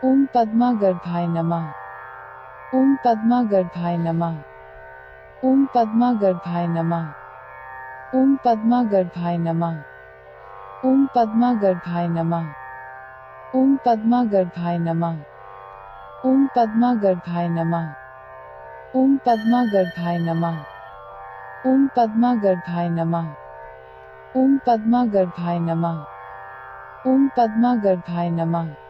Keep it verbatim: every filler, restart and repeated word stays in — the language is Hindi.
ओम पद्मागर्भाय नमः। ओम पद्मागर्भाय नमः। ओम पद्मागर्भाय नमः। ओम पद्मागर्भाय नमः। ओम पद्मागर्भाय नमः। ओम पद्मागर्भाय नमः। ओम पद्मागर्भाय नमः। ओम पद्मागर्भाय नमः। ओम पद्मागर्भाय नमः। ओम पद्मागर्भाय नमः। ओम पद्मागर्भाय नमः।